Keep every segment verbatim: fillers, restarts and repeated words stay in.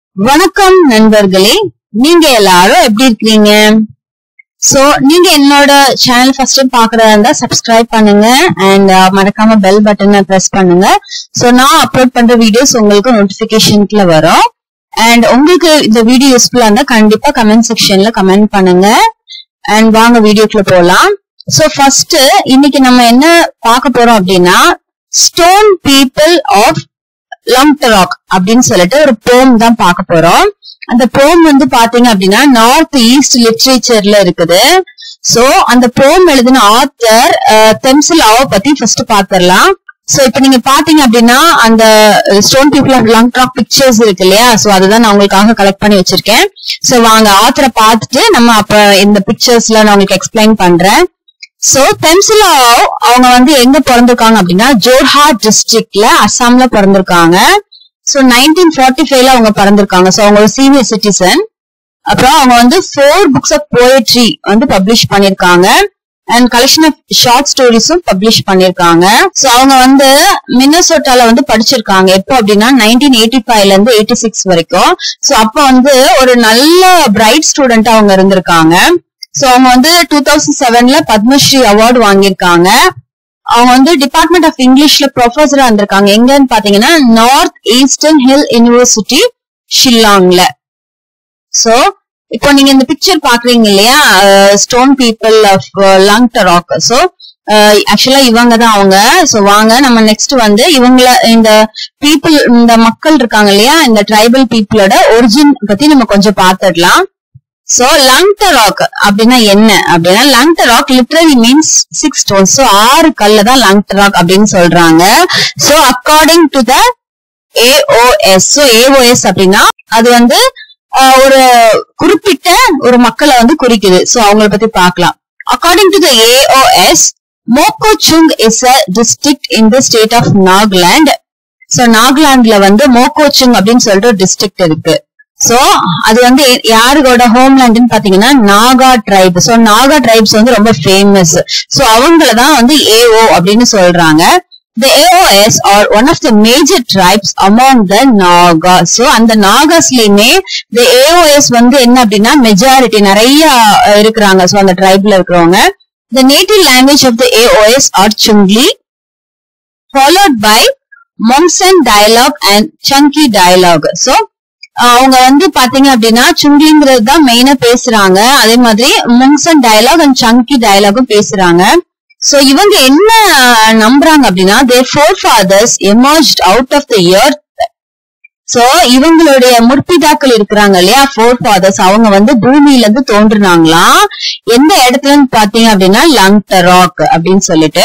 வணக்கம் நண்பர்களே, நீங்க எல்லாரும் எப்படி இருக்கீங்க? சோ நீங்க என்னோட சேனல் ஃபர்ஸ்ட் டைம் பாக்குறதா இருந்தா சப்ஸ்கிரைப் பண்ணுங்க அண்ட் மறக்காம பெல் பட்டனை பிரஸ் பண்ணுங்க. சோ நான் அப்லோட் பண்ற வீடியோஸ் உங்களுக்கு நோட்டிபிகேஷன்ல வரும். அண்ட் உங்களுக்கு இந்த வீடியோ யூஸ்ஃபுல்லா இருந்தா கண்டிப்பா கமெண்ட் செக்ஷன்ல கமெண்ட் பண்ணுங்க. அண்ட் வாங்க வீடியோக்குள்ள போலாம். சோ ஃபர்ஸ்ட் இன்னைக்கு நம்ம என்ன பார்க்க போறோம் அப்படின்னா, ஸ்டோன் பீப்புள் ஆஃப் லாங்டராக் அப்படின்னு சொல்லிட்டு ஒரு போம் தான் பார்க்க போறோம். அந்த போம் வந்து பாத்தீங்க அப்படின்னா நார்த் ஈஸ்ட் லிட்ரேச்சர்ல இருக்குது. சோ அந்த போம் எழுதின ஆத்தர் தெம்சிலாவை பத்தி ஃபர்ஸ்ட் பாத்திரலாம். சோ இப்ப நீங்க பாத்தீங்க அப்படின்னா அந்த stone people of Longtrok pictures இருக்கு இல்லையா, சோ அதுதான் நான் உங்களுக்காக கலெக்ட் பண்ணி வச்சிருக்கேன். சோ வாங்க ஆத்தரை பார்த்துட்டு நம்ம அப்ப இந்த பிக்சர்ஸ்ல நான் உங்களுக்கு எக்ஸ்பிளைன் பண்றேன். சோ தெம்சிலாவ் அவங்க வந்து எங்க பிறந்திருக்காங்க அப்படின்னா ஜோர்ஹாட் டிஸ்ட்ரிக்ட்ல அசாம்ல பிறந்திருக்காங்க. சோ நைன்டீன் ஃபார்ட்டி ஃபைவ்ல அவங்க பிறந்திருக்காங்க. சோ அவங்க ஒரு சீனியர் சிட்டிசன். அப்புறம் அவங்க வந்து ஃபோர் புக்ஸ் ஆஃப் போயட்ரி வந்து பப்ளிஷ் பண்ணிருக்காங்க அண்ட் கலெக்ஷன் ஆஃப் ஷார்ட் ஸ்டோரிஸும் பப்ளிஷ் பண்ணிருக்காங்க. சோ அவங்க வந்து மின்னசோட்டால வந்து படிச்சிருக்காங்க. எப்போ அப்படின்னா நைன்டீன் எயிட்டி ஃபைவ்ல இருந்து எயிட்டி சிக்ஸ் வரைக்கும். சோ அப்ப வந்து ஒரு நல்ல பிரைட் ஸ்டூடெண்டா அவங்க இருந்திருக்காங்க. சோ அவங்க வந்து டூ தௌசண்ட் செவன்ல பத்மஸ்ரீ அவார்டு வாங்கியிருக்காங்க. அவங்க வந்து டிபார்ட்மெண்ட் ஆஃப் இங்கிலீஷ்ல ப்ரொஃபஸரா இருந்திருக்காங்க. எங்கன்னு பாத்தீங்கன்னா நார்த் ஈஸ்டர்ன் ஹில் யூனிவர்சிட்டி ஷில்லாங்ல. சோ இப்போ நீங்க இந்த பிக்சர் பாக்குறீங்க இல்லையா, stone people of Longtrok. So ஆக்சுவலா இவங்க தான் அவங்க. சோ வாங்க நம்ம நெக்ஸ்ட் வந்து இவங்கள இந்த பீப்புள் இந்த மக்கள் இருக்காங்க இல்லையா, இந்த ட்ரைபல் பீப்புளோட ஒரிஜின் பத்தி நம்ம கொஞ்சம் பாத்துடலாம். சோ லாங்டராக் அப்படின்னா என்ன அப்படின்னா, Longtrok literally means six stones. So ஆறு கல்ல தான் லாங்டராக் அப்படின்னு சொல்றாங்க. So according to the AOS. So AOS அப்படின்னா அது வந்து ஒரு குறிப்பிட்ட ஒரு மக்களை வந்து குறிக்குது. சோ அவங்கள பத்தி பார்க்கலாம். According to the AOS, Mokokchung is a district in the state of Nagaland. So நாகாலாந்துல வந்து மோகோச்சுங் அப்படின்னு சொல்லிட்டு ஒரு டிஸ்ட்ரிக்ட் இருக்கு. சோ அது வந்து யாருக்கோட ஹோம்லேண்ட்னு பாத்தீங்கன்னா Naga tribe. So Naga tribes வந்து ரொம்ப ஃபேமஸ். சோ அவங்களதான் வந்து ஏஓ அப்படின்னு சொல்றாங்க. The A O S are one of the major tribes among the Naga. So அந்த நாகாஸ்லயுமே the A O S வந்து என்ன அப்படின்னா மெஜாரிட்டி நிறைய இருக்கிறாங்க. சோ அந்த ட்ரைப்ல இருக்கிறவங்க. The native language of the A O S are Chungli, followed by Mongsan dialogue and Chunky dialogue. So அவங்க வந்து பாத்தீங்க அப்படின்னா சுங்கிங்கிறது தான் மெயினா பேசுறாங்க. அதே மாதிரி முங்சன் டயலாக் அண்ட் சங்கி டயலாகும் பேசுறாங்க. சோ இவங்க என்ன நம்புறாங்க அப்படின்னா, their forefathers emerged out of the earth. So இவங்களுடைய முற்பிதாக்கள் இருக்கிறாங்க இல்லையா, forefathers, அவங்க வந்து பூமியில இருந்து தோன்றுனாங்களாம். எந்த இடத்துலன்னு பாத்தீங்க அப்படின்னா லாங்டராக் அப்படின்னு சொல்லிட்டு.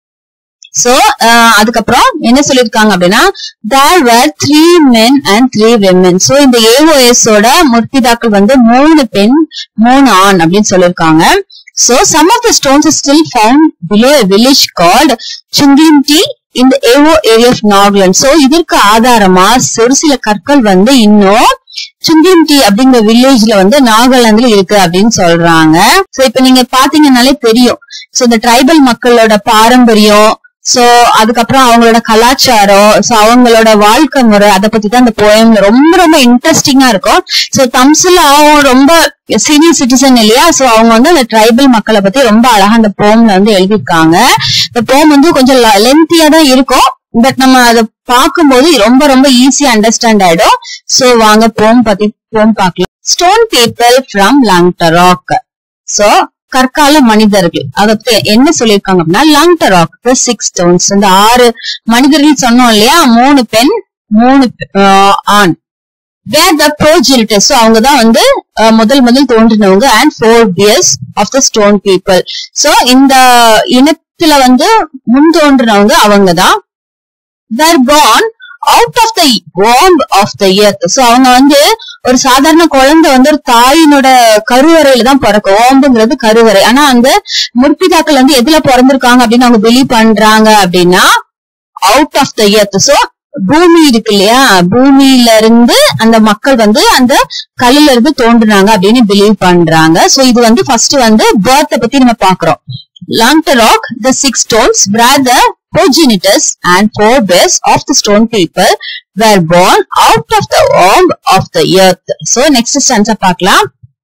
சோ அதுக்கப்புறம் என்ன சொல்லிருக்காங்க அப்படின்னா, there were three men and three women. So இந்த ஏஓஎஸ் ஓட முற்பிதாக்கள் வந்து மூணு பெண் மூணு ஆண் அப்படின்னு சொல்லிருக்காங்க. So some of the stones are still found below a village called Chunglimti in the Evo area of Nagaland. So இதற்கு ஆதாரமா ஒரு சில கற்கள் வந்து இன்னும் சுங்கிம்டி அப்படிங்கிற வில்லேஜ்ல வந்து நாகாலாந்துல இருக்கு அப்படின்னு சொல்றாங்க. சோ இப்ப நீங்க பாத்தீங்கன்னாலே தெரியும். சோ இந்த ட்ரைபல் மக்களோட பாரம்பரியம், சோ அதுக்கப்புறம் அவங்களோட கலாச்சாரம், சோ அவங்களோட வாழ்க்கை முறை, அதை பத்தி தான் இந்த போயம்ல ரொம்ப ரொம்ப இன்ட்ரெஸ்டிங்கா இருக்கும். சோ தம்சிலாவும் ரொம்ப சீனியர் சிட்டிசன் இல்லையா, சோ அவங்க வந்து அந்த ட்ரைபல் மக்களை பத்தி ரொம்ப அழகா அந்த போம்ல வந்து எழுதியிருக்காங்க. இந்த போம் வந்து கொஞ்சம் லென்த்தியா தான் இருக்கும், பட் நம்ம அதை பார்க்கும்போது ரொம்ப ரொம்ப ஈஸியா அண்டர்ஸ்டாண்ட் ஆயிடும். சோ வாங்க போம் பத்தி போம் பார்க்கலாம். Stone people from Longtrok. So கற்கால மனிதர்கள் அதை என்ன சொல்லிருக்காங்க அப்படின்னா, லாங்டராக் சிக்ஸ் ஸ்டோன்ஸ். இந்த ஆறு மனிதர்கள் சொன்னோம் இல்லையா, மூணு பெண் மூணு ஆண். வேர் த ப்ரோஜெனிட்டர்ஸ், அவங்கதான் வந்து முதல் முதல் தோன்றினவங்க. And four pairs of the stone people. So இந்த இனத்துல வந்து முன் தோன்றினவங்க அவங்கதான். They're born out of the வார்ம் ஆஃப் த எர்த். சோ அவங்க வந்து ஒரு சாதாரண குழந்தை வந்து ஒரு தாயினோட கருவறையில தான் பிறக்கும். ஓம்புங்கிறது கருவறை. ஆனா அந்த முற்பிதாக்கள் வந்து எதுல பிறந்திருக்காங்க அப்படின்னு அவங்க பிலீவ் பண்றாங்க அப்படின்னா out of the earth. So பூமி இருக்கு இல்லையா, பூமியில இருந்து அந்த மக்கள் வந்து அந்த கல்லுல இருந்து தோன்றுனாங்க அப்படின்னு பிலீவ் பண்றாங்க. சோ இது வந்து ஃபர்ஸ்ட் வந்து பர்த்தை பத்தி நம்ம பாக்குறோம். Langtarok, the six stones where the progenitors and forebears of the stone people were born out of the womb of the earth. So next stanza பார்க்கலாம்.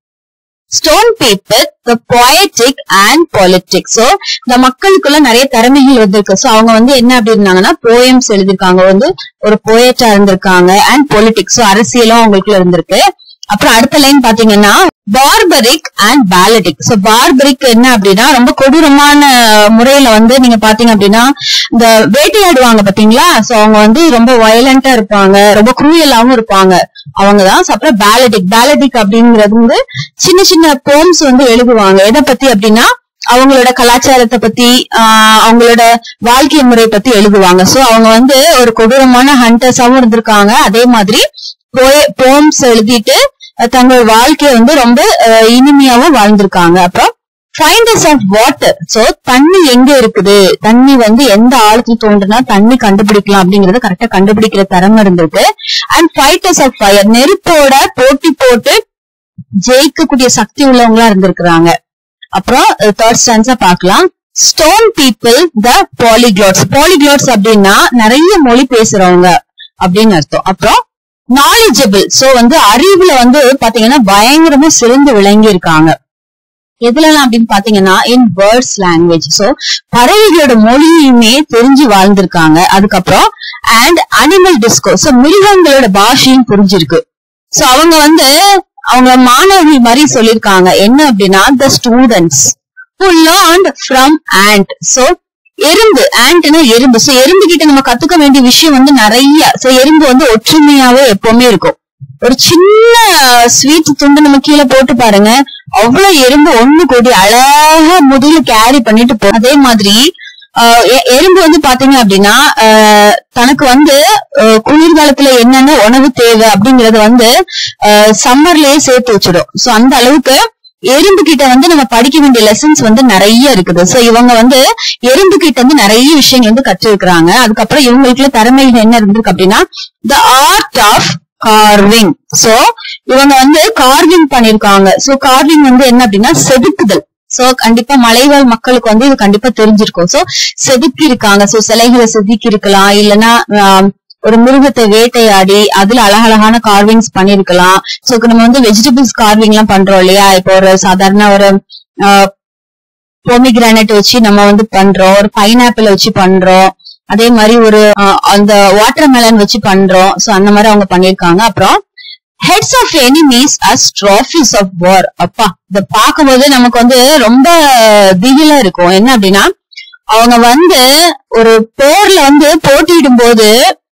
Stone people, the poetic and politic. So இந்த மக்களுக்குள்ள நிறைய திறமைகள் வந்திருக்கு. So அவங்க வந்து என்ன அப்படி இருந்தாங்கன்னா போயம்ஸ் எழுதிருக்காங்க, வந்து ஒரு போயட்டா இருந்திருக்காங்க, அண்ட் பொலிட்டிக்ஸ், அரசியலும் அவங்களுக்குள்ள இருந்திருக்கு. அப்புறம் அடுத்த லைன் பாத்தீங்கன்னா barbaric and balladic. So barbaric என்ன அப்படின்னா ரொம்ப கொடூரமான முறையில வந்து நீங்க பாத்தீங்க அப்படின்னா இந்த வேட்டையாடுவாங்க பாத்தீங்களா. சோ அவங்க வந்து ரொம்ப வயலண்டா இருப்பாங்க, ரொம்ப குரூயலாவும் இருப்பாங்க அவங்கதான். அப்புறம் பாலடிக், பாலடிக் அப்படிங்கிறது வந்து சின்ன சின்ன போம்ஸ் வந்து எழுதுவாங்க. எதை பத்தி அப்படின்னா அவங்களோட கலாச்சாரத்தை பத்தி, ஆஹ் அவங்களோட வாழ்க்கை முறை பத்தி எழுதுவாங்க. சோ அவங்க வந்து ஒரு கொடூரமான ஹண்டர்ஸாவும் இருந்திருக்காங்க, அதே மாதிரி போம்ஸ் எழுதிட்டு தங்கள் வாழ்க்கைய வந்து ரொம்ப இனிமையாவும் வாழ்ந்திருக்காங்க. அப்புறம் ஃபைண்டர்ஸ் ஆஃப் வாட்டர். சோ தண்ணி எங்க இருக்குது, தண்ணி வந்து எந்த ஆழத்துல தோன்றுனா தண்ணி கண்டுபிடிக்கலாம் அப்படிங்கறத கரெக்டா கண்டுபிடிக்கிற திறமை இருந்திருக்கு. அண்ட் ஃபைட்டர்ஸ் ஆஃப் ஃபயர், நெருப்போட போட்டி போட்டு ஜெயிக்கக்கூடிய சக்தி உள்ளவங்களா இருந்திருக்கிறாங்க. அப்புறம் தேர்ட் ஸ்டான்ஸா பார்க்கலாம். Stone people the polyglots. Polyglots அப்படின்னா நிறைய மொழி பேசுறவங்க அப்படின்னு அர்த்தம். அப்புறம் நாலேஜபிள். சோ வந்து அறிவுல வந்து பாத்தீங்கன்னா பயங்கரமா சிறந்து விளங்கி இருக்காங்க. எதுலாம் அப்படின்னு பாத்தீங்கன்னா இன் பேர்ட்ஸ் லாங்குவேஜ். சோ பறவைகளோட மொழியுமே தெரிஞ்சு வாழ்ந்திருக்காங்க. அதுக்கப்புறம் அண்ட் அனிமல் டிஸ்கோ. சோ மிருகங்களோட பாஷையும் புரிஞ்சிருக்கு. சோ அவங்க வந்து அவங்க மாணவர்கள் மாதிரி சொல்லிருக்காங்க என்ன அப்படின்னா the students who learned from ant. So எறும்பு, ஆண்ட்னா எறும்பு. சோ எறும்பு கிட்ட நம்ம கத்துக்க வேண்டிய விஷயம் வந்து நிறைய. சோ எறும்பு வந்து ஒற்றுமையாவே எப்பவுமே இருக்கும். ஒரு சின்ன ஸ்வீட் துண்டு நம்ம கீழே போட்டு பாருங்க, அவ்வளவு எறும்பு ஒண்ணு கூடி அழகா முதுகுல கேரி பண்ணிட்டு போ. அதே மாதிரி ஆஹ் எறும்பு வந்து பாத்தீங்க அப்படின்னா ஆஹ் தனக்கு வந்து குளிர்காலத்துல என்னென்ன உணவு தேவை அப்படிங்கறத வந்து ஆஹ் சம்மர்லயே சேர்த்து வச்சிடும். சோ அந்த அளவுக்கு எறும்பு கிட்ட வந்து நம்ம படிக்க வேண்டிய லெசன்ஸ் வந்து நிறைய இருக்குது. சோ இவங்க வந்து எறும்பு கிட்ட வந்து நிறைய விஷயங்கள் வந்து கற்றுக்கிறாங்க. அதுக்கப்புறம் இவங்களுக்குள்ள திறமைகள் என்ன இருந்திருக்கு அப்படின்னா the art of carving. So இவங்க வந்து கார்விங் பண்ணிருக்காங்க. சோ கார்விங் வந்து என்ன அப்படின்னா செதுக்குதல். சோ கண்டிப்பா மலைவாழ் மக்களுக்கு வந்து இது கண்டிப்பா தெரிஞ்சிருக்கும். சோ செதுக்கி இருக்காங்க. சோ சிலைகளை செதுக்கி இருக்கலாம், இல்லைன்னா ஒரு மிருகத்தை வேட்டையாடி அதுல அழகழகான கார்விங்ஸ் பண்ணிருக்கலாம். சோ நம்ம வந்து வெஜிடபிள்ஸ் கார்விங் எல்லாம் பண்றோம் இல்லையா. இப்போ ஒரு சாதாரண ஒரு ஆஹ் பொமிகிரானட் வச்சு நம்ம வந்து பண்றோம், ஒரு பைனாப்பிள் வச்சு பண்றோம், அதே மாதிரி ஒரு அந்த வாட்டர் மெலன் வச்சு பண்றோம். சோ அந்த மாதிரி அவங்க பண்ணிருக்காங்க. அப்புறம் heads of enemies as trophies of war. அப்பா இத பாக்கும்போது நமக்கு வந்து ரொம்ப திகிலா இருக்கும். என்ன அப்படின்னா அவங்க வந்து ஒரு போர்ல வந்து போட்டியிடும் போது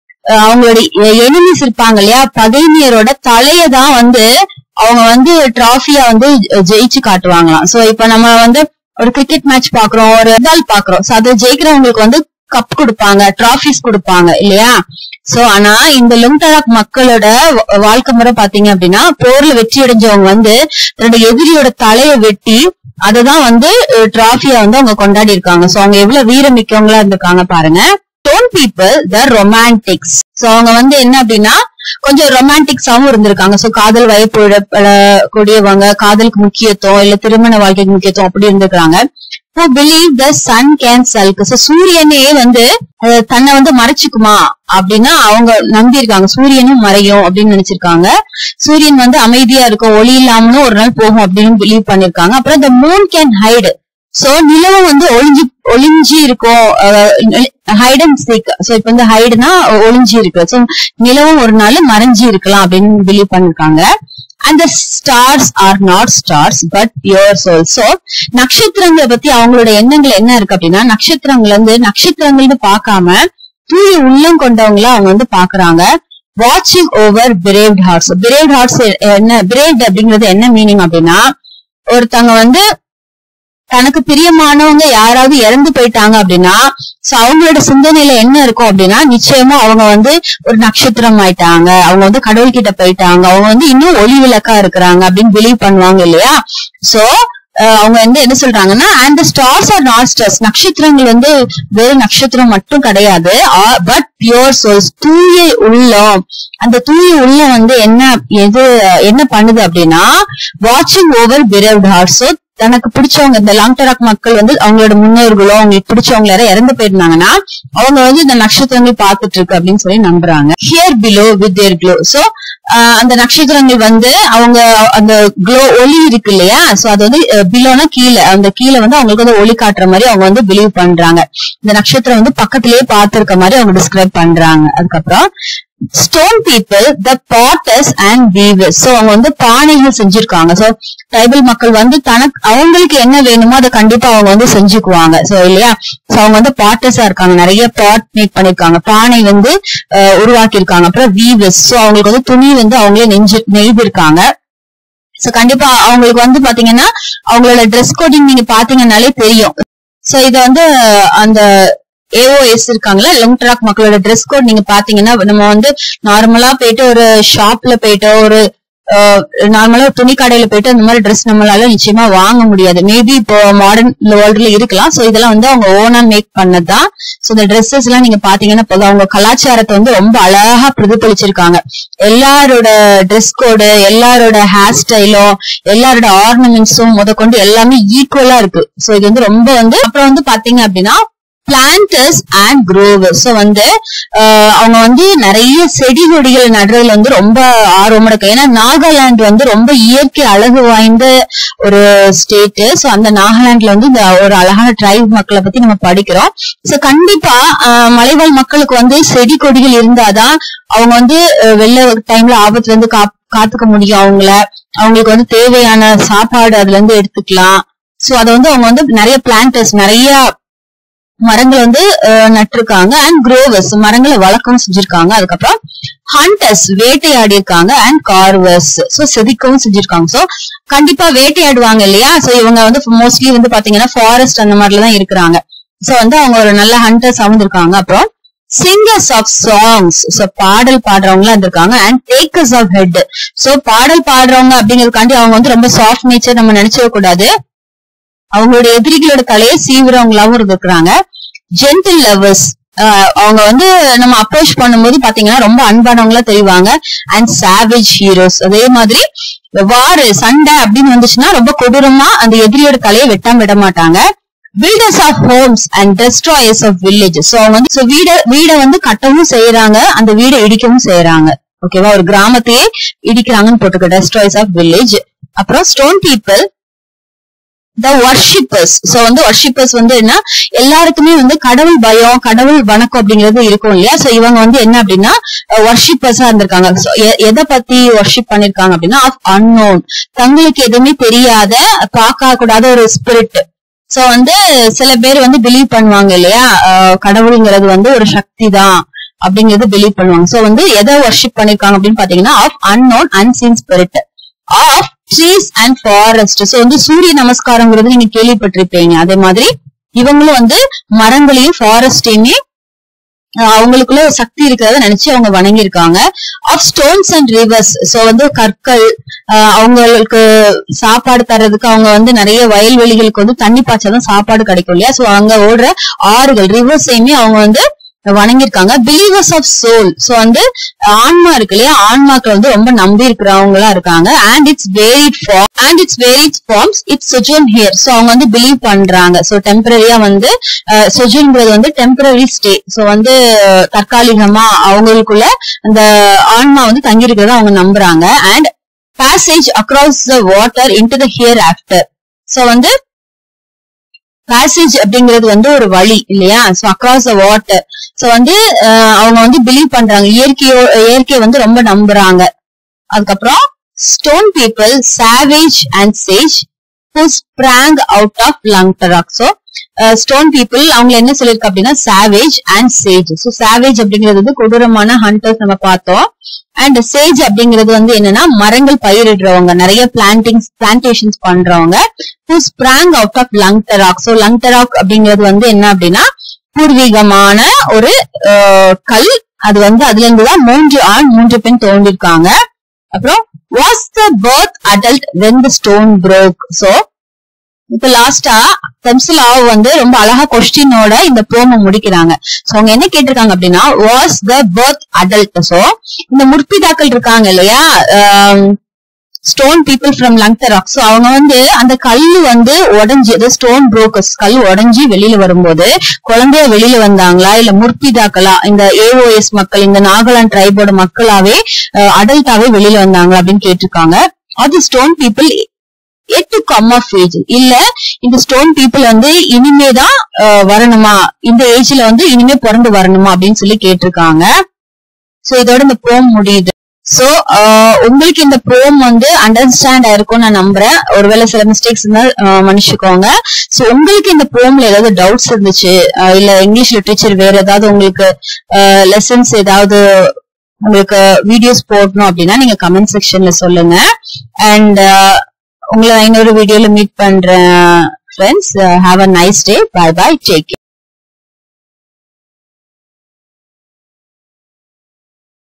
அவங்களுடைய எனிமீஸ் இருப்பாங்க இல்லையா, பகைஞரோட தலைய தான் வந்து அவங்க வந்து டிராஃபியா வந்து ஜெயிச்சு காட்டுவாங்களாம். சோ இப்ப நம்ம வந்து ஒரு கிரிக்கெட் மேட்ச் பாக்குறோம், ஒரு பால் பாக்குறோம். சோ அதை ஜெயிக்கிறவங்களுக்கு வந்து கப் கொடுப்பாங்க, டிராஃபிஸ் கொடுப்பாங்க இல்லையா. சோ ஆனா இந்த லுங்டராக் மக்களோட வாழ்க்கை முறை பாத்தீங்க அப்படின்னா போர்ல வெற்றி அடைஞ்சவங்க வந்து தன்னோட எதிரியோட தலைய வெட்டி அததான் வந்து டிராஃபியா வந்து அவங்க கொண்டாடி இருக்காங்க. சோ அவங்க எவ்வளவு வீரமிக்கவங்களா இருந்திருக்காங்க பாருங்க. Stone people the romantics. So அவங்க வந்து என்ன அப்படின்னா கொஞ்சம் ரொமான்டிக்ஸாவும் இருந்திருக்காங்க. சோ காதல் வயப்பட கூடியவங்க, காதலுக்கு முக்கியத்துவம் இல்ல திருமண வாழ்க்கைக்கு முக்கியத்துவம் அப்படி இருந்திருக்காங்க. who believe the sun can sulk. So சூரியனே வந்து தன்னை வந்து மறைச்சுக்குமா அப்படின்னா அவங்க நம்பி இருக்காங்க. சூரியனும் மறையும் அப்படின்னு நினைச்சிருக்காங்க. சூரியன் வந்து அமைதியா இருக்கும், ஒளி இல்லாமலும் ஒரு நாள் போகும் அப்படின்னு பிலீவ் பண்ணிருக்காங்க. அப்புறம் the moon can hide. So நிலவும் வந்து ஒளிஞ்சு ஒளிஞ்சு இருக்கும், ஹைட் அண்ட் சீக். சோ இப்ப வந்து ஹைடுனா ஒளிஞ்சு இருக்கு. சோ நிலவும் ஒரு நாள் மறைஞ்சு இருக்கலாம் அப்படின்னு பிலீவ் பண்ணிருக்காங்க. And the stars are not stars but pure souls. So நட்சத்திரங்களை பத்தி அவங்களோட எண்ணங்கள் என்ன இருக்கு அப்படின்னா நட்சத்திரங்கள் வந்து நட்சத்திரங்கள்னு பார்க்காம தூய உள்ளம் கொண்டவங்களா அவங்க வந்து பாக்குறாங்க. வாட்சிங் over braved hearts. Braved hearts என்ன, பிரேவ்ட் அப்படிங்கிறது என்ன மீனிங் அப்படின்னா ஒருத்தவங்க வந்து தனக்கு பிரியமானவங்க யாராவது இறந்து போயிட்டாங்க அப்படின்னா சோ அவங்களோட சிந்தனையில என்ன இருக்கும் அப்படின்னா நிச்சயமா அவங்க வந்து ஒரு நட்சத்திரம் ஆயிட்டாங்க, அவங்க வந்து கடவுள் கிட்ட போயிட்டாங்க, அவங்க வந்து இன்னும் ஒளி விளக்கா இருக்கிறாங்க அப்படின்னு பிலீவ் பண்ணுவாங்க இல்லையா. சோ அவங்க வந்து என்ன சொல்றாங்கன்னா and the stars are not stars. நட்சத்திரங்கள் வந்து வெறும் நட்சத்திரம் மட்டும் கிடையாது, பட் பியூர் சோல்ஸ், தூய உள்ளம். அந்த தூய உள்ளம் வந்து என்ன எது என்ன பண்ணுது அப்படின்னா வாட்சிங் ஓவர் பிரேவ்ட் ஹார்ட்ஸ். தனக்கு பிடிச்சவங்க இந்த லாங்டராக் மக்கள் வந்து அவங்களோட முன்னோர்களோ அவங்களுக்கு பிடிச்சவங்க யாரும் இறந்து போயிருந்தாங்கன்னா அவங்க வந்து இந்த நட்சத்திரங்கள் பார்த்துட்டு இருக்கு அப்படின்னு சொல்லி நம்புறாங்க. Here below with their glow. So அந்த நட்சத்திரங்கள் வந்து அவங்க அந்த க்ளோ ஒளி இருக்கு இல்லையா, சோ அது வந்து பிலோனா கீழே, அந்த கீழே வந்து அவங்களுக்கு வந்து ஒளி காட்டுற மாதிரி அவங்க வந்து பிலீவ் பண்றாங்க. இந்த நட்சத்திரம் வந்து பக்கத்திலேயே பார்த்திருக்க மாதிரி அவங்க டிஸ்கிரைப் பண்றாங்க. அதுக்கப்புறம் stone people the potters and weavers. So அவங்க வந்து பானைகள் செஞ்சிருக்காங்க. சோ ட்ரைபல் மக்கள் வந்து தனக்கு அவங்களுக்கு என்ன வேணுமோ அதை கண்டிப்பா அவங்க வந்து செஞ்சுக்குவாங்க. சோ இல்லையா, சோ அவங்க வந்து பாட்டர்ஸா இருக்காங்க, நிறைய பாட் மேக் பண்ணிருக்காங்க, பானை வந்து உருவாக்கி இருக்காங்க. அப்புறம் வீவர்ஸ், சோ அவங்களுக்கு வந்து துணி வந்து அவங்களே நெஞ்சு நெய்திருக்காங்க. சோ கண்டிப்பா அவங்களுக்கு வந்து பாத்தீங்கன்னா அவங்களோட ட்ரெஸ் கோடிங் நீங்க பாத்தீங்கன்னாலே தெரியும். சோ இது வந்து அந்த ஏஓஎஸ் இருக்காங்களா, லாங்டராக் மக்களோட ட்ரெஸ் கோட் நீங்க பாத்தீங்கன்னா நம்ம வந்து நார்மலா போயிட்டு ஒரு ஷாப்ல போயிட்டு ஒரு நார்மலா துணி கடையில போயிட்டு அந்த மாதிரி ட்ரெஸ் நம்மளால நிச்சயமா வாங்க முடியாது. மேபி இப்போ மாடர்ன் வேர்ல்டுல இருக்கலாம். சோ இதெல்லாம் வந்து அவங்க ஓனா மேக் பண்ணதான். சோ இந்த ட்ரெஸ்ஸஸ் எல்லாம் நீங்க பாத்தீங்கன்னா போதும், அவங்க கலாச்சாரத்தை வந்து ரொம்ப அழகா பிரதிபலிச்சிருக்காங்க. எல்லாரோட ட்ரெஸ் கோடு, எல்லாரோட ஹேர் ஸ்டைலும், எல்லாரோட ஆர்னமெண்ட்ஸும் முத கொண்டு எல்லாமே ஈக்குவலா இருக்கு. சோ இது வந்து ரொம்ப வந்து அப்புறம் வந்து பாத்தீங்க அப்படின்னா பிளான்டர்ஸ் அண்ட் க்ரோவர்ஸ். சோ வந்து அவங்க வந்து நிறைய செடி கொடிகள் நடுறதுல வந்து ரொம்ப ஆர்வமா இருக்கு. ஏன்னா நாகாலாந்து வந்து ரொம்ப இயற்கை அழகு வாய்ந்த ஒரு ஸ்டேட். சோ அந்த நாகாலாந்துல வந்து இந்த ஒரு அழகான ட்ரைப் மக்களை பத்தி நம்ம படிக்கிறோம். சோ கண்டிப்பா மலைவாழ் மக்களுக்கு வந்து செடி கொடிகள் இருந்தாதான் அவங்க வந்து வெள்ள டைம்ல ஆபத்துல இருந்து கா காத்துக்க முடியும். அவங்கள அவங்களுக்கு வந்து தேவையான சாப்பாடு அதுல இருந்து எடுத்துக்கலாம். சோ அதை வந்து அவங்க வந்து நிறைய பிளான்டர்ஸ், நிறைய மரங்கள் வந்து நட்டிருக்காங்க. அண்ட் க்ரோவர்ஸ், மரங்களை வளர்க்கவும் செஞ்சிருக்காங்க. அதுக்கப்புறம் ஹண்டர்ஸ், வேட்டையாடி இருக்காங்க. அண்ட் கார்வர்ஸ், சோ செதுக்கவும் செஞ்சிருக்காங்க. சோ கண்டிப்பா வேட்டையாடுவாங்க இல்லையா, சோ இவங்க வந்து மோஸ்ட்லி வந்து பாத்தீங்கன்னா ஃபாரஸ்ட் அந்த மாதிரிலாம் இருக்கிறாங்க. சோ வந்து அவங்க ஒரு நல்ல ஹண்டர்ஸ் அமைந்திருக்காங்க. அப்புறம் சிங்கர்ஸ் ஆஃப் சாங்ஸ், சோ பாடல் பாடுறவங்களா இருந்திருக்காங்க. And takers of head, so பாடல் பாடுறவங்க அப்படிங்கறதுக்காண்டி அவங்க வந்து ரொம்ப சாஃப்ட் நேச்சர் நம்ம நினைச்சவே கூடாது. அவங்களோட எதிரிகளோட தலையை சீவிரவங்களாவும் இருந்திருக்கிறாங்க. ஜென்டில் லவர்ஸ், அவங்க வந்து நம்ம அப்ரோச் பண்ணும்போது பாத்தீங்கன்னா ரொம்ப அன்பானவங்களா தெரிவாங்க. அண்ட் சாவேஜ் ஹீரோஸ், அதே மாதிரி வாரு சண்டை அப்படின்னு வந்துச்சுன்னா ரொம்ப கொடூரமா அந்த எதிரியோட தலையை வெட்டாம விட மாட்டாங்க. Builders of homes and destroyers of villages, so அவங்க வந்து வீட வீடை வந்து கட்டவும் செய்யறாங்க, அந்த வீடை இடிக்கவும் செய்யறாங்க. ஓகேவா, ஒரு கிராமத்தையே இடிக்கிறாங்கன்னு போட்டுக்க, டெஸ்ட்ராயர்ஸ் ஆஃப் வில்லேஜ். அப்புறம் stone people the worshippers. So வந்து வர்ஷிப்பர்ஸ் வந்து என்ன, எல்லாருக்குமே வந்து கடவுள் பயம், கடவுள் வணக்கம் அப்படிங்கிறது இருக்கும் இல்லையா. சோ இவங்க வந்து என்ன அப்படின்னா வர்ஷிப்பர்ஸா இருந்திருக்காங்க. எதை பத்தி வர்ஷிப் பண்ணிருக்காங்க அப்படின்னா ஆஃப் அன்னோன், தங்களுக்கு எதுவுமே தெரியாத பார்க்க கூடாத ஒரு ஸ்பிரிட். சோ வந்து சில பேர் வந்து பிலீவ் பண்ணுவாங்க இல்லையா, கடவுளுங்கிறது வந்து ஒரு சக்தி தான் அப்படிங்கறது பிலீவ் பண்ணுவாங்க. சோ வந்து எதை வர்ஷிப் பண்ணிருக்காங்க அப்படின்னு பாத்தீங்கன்னா of unknown unseen spirit. Of trees and forest, so வந்து சூரிய நமஸ்காரங்கிறது நீங்க கேள்விப்பட்டிருப்பீங்க. அதே மாதிரி இவங்களும் வந்து மரங்களையும் ஃபாரஸ்டையுமே அவங்களுக்குள்ள சக்தி இருக்கிறத நினைச்சு அவங்க வணங்கி இருக்காங்க. Of stones and rivers, so வந்து கற்கள், அவங்களுக்கு சாப்பாடு தர்றதுக்கு அவங்க வந்து நிறைய வயல்வெளிகளுக்கு வந்து தண்ணி பாய்ச்சாதான் சாப்பாடு கிடைக்கும் இல்லையா. சோ அங்க ஓடுற ஆறுகள், ரிவர்ஸையுமே அவங்க வந்து வணங்கிருக்காங்க. பிலீவர்ஸ் ஆஃப் சோல், சோ வந்து ஆன்மா இருக்கு இல்லையா, ஆன்மாக்கள் வந்து ரொம்ப நம்பி இருக்கிறவங்களா இருக்காங்க. And its varied form and its varied forms its sojourn here, so அவங்க வந்து பிலீவ் பண்றாங்க. சோ டெம்பரரியா வந்து சொஜன்ங்கிறது வந்து டெம்பரரி ஸ்டே, சோ வந்து தற்காலிகமா அவங்களுக்குள்ள அந்த ஆன்மா வந்து தங்கி இருக்கிறத அவங்க நம்புறாங்க. And passage across the water into the hereafter, so வந்து பேசேஜ் அப்படிங்கிறது வந்து ஒரு வழி இல்லையா. So across the water, so வந்து அவங்க வந்து பிலீவ் பண்றாங்க, இயற்கையோ இயற்கையை வந்து ரொம்ப நம்புறாங்க. அதுக்கப்புறம் stone people savage and sage who sprang out of Longtrok. So stone people அவங்க என்ன சொல்லிருக்கு அப்படின்னா savage and sage. So savage அப்படிங்கிறது வந்து கொடூரமான ஹண்டர்ஸ் நம்ம பார்த்தோம். அண்ட் சேஜ் அப்படிங்கிறது வந்து என்னன்னா மரங்கள் பயிரிடுறவங்க, நிறைய பிளான்டிங்ஸ் பிளான்டேஷன்ஸ் பண்றவங்க. who sprang out of Longtrok. So Longtrok அப்படிங்கிறது வந்து என்ன அப்படின்னா பூர்வீகமான ஒரு கல், அது வந்து அதுல இருந்துதான் மூன்று ஆண் மூன்று பெண் தோன்றிருக்காங்க. அப்புறம் was the birth adult when the stone broke. So இப்ப லாஸ்டா பென்சில் ஆவ் வந்து ரொம்ப அழகா கொஸ்டினோட இந்த போம முடிக்கிறாங்க. சோ அவங்க என்ன கேட்டிருக்காங்க அப்படின்னா was the birth adult. So இந்த முற்பிதாக்கள் இருக்காங்க இல்லையா, stone people from Longtrok. So அவங்க வந்து அந்த கல்லு வந்து உடஞ்சி, ஸ்டோன் புரோக்கர்ஸ் கல் உடஞ்சி வெளியில வரும்போது குழந்தைய வெளியில வந்தாங்களா இல்ல முற்பிதாக்களா, இந்த ஏஓஎஸ் மக்கள், இந்த நாகாலாந்து ட்ரைபோட மக்களாவே அடல்ட்டாவே வெளியில வந்தாங்களா அப்படின்னு கேட்டிருக்காங்க. அது stone people yet to come of age, இல்ல இந்த ஸ்டோன் பீப்புள் வந்து இனிமேதான் வரணுமா, இந்த ஏஜ்ல வந்து இனிமே பிறந்து வரணுமா அப்படின்னு சொல்லி கேட்டிருக்காங்க. சோ இதோட இந்த போம் முடியுது. சோ உங்களுக்கு இந்த ப்ரோம் வந்து அண்டர்ஸ்டாண்ட் ஆயிருக்கும் நான் நம்புறேன். ஒருவேளை சில மிஸ்டேக்ஸ் இருந்தால் மன்னிச்சுக்கோங்க. சோ உங்களுக்கு இந்த ப்ரோம்ல ஏதாவது டவுட்ஸ் இருந்துச்சு, இல்ல இங்கிலீஷ் லிட்ரேச்சர் வேற ஏதாவது உங்களுக்கு லெசன்ஸ் ஏதாவது உங்களுக்கு வீடியோஸ் போடணும் அப்படின்னா நீங்க கமெண்ட் செக்ஷன்ல சொல்லுங்க. அண்ட் உங்களை இன்னொரு வீடியோல மீட் பண்றேன் friends. Have a nice day. Bye bye. Take care.